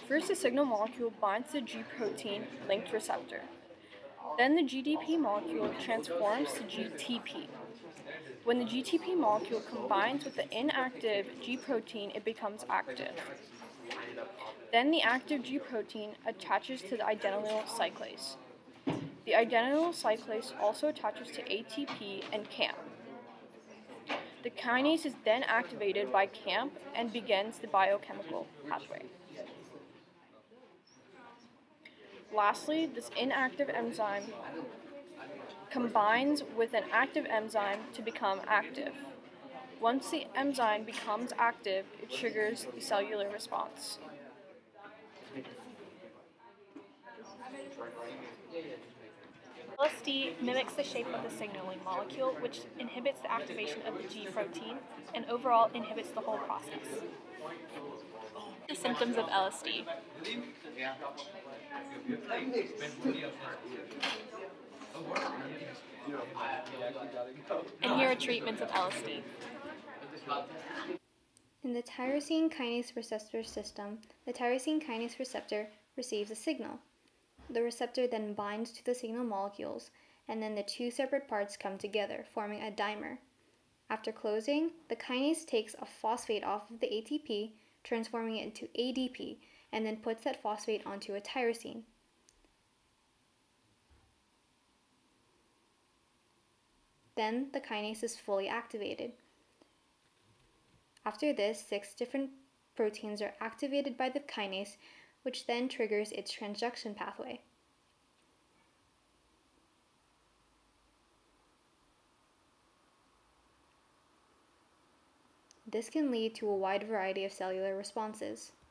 First, the signal molecule binds the G-protein linked receptor. Then the GDP molecule transforms to GTP. When the GTP molecule combines with the inactive G-protein, it becomes active. Then the active G-protein attaches to the adenylyl cyclase. The adenylyl cyclase also attaches to ATP and CAMP. The kinase is then activated by CAMP and begins the biochemical pathway. Lastly, this inactive enzyme combines with an active enzyme to become active. Once the enzyme becomes active, it triggers the cellular response. LSD mimics the shape of the signaling molecule, which inhibits the activation of the G-protein and overall inhibits the whole process. The symptoms of LSD. And here are treatments of LSD. In the Tyrosine-Kinase Receptor System, the tyrosine-kinase receptor receives a signal. The receptor then binds to the signal molecules, and then the two separate parts come together, forming a dimer. After closing, the kinase takes a phosphate off of the ATP, transforming it into ADP, and then puts that phosphate onto a tyrosine. Then the kinase is fully activated. After this, 6 different proteins are activated by the kinase, which then triggers its transduction pathway. This can lead to a wide variety of cellular responses.